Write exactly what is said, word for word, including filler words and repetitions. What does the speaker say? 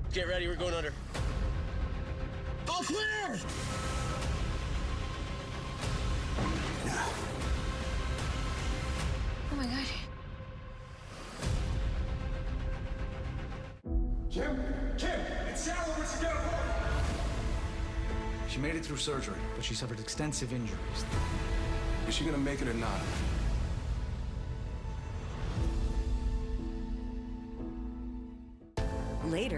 Get ready, we're going under. All clear! Oh my God. Kim? Kim! It's Sarah, where'd you go? She made it through surgery, but she suffered extensive injuries. Is she gonna make it or not? Later.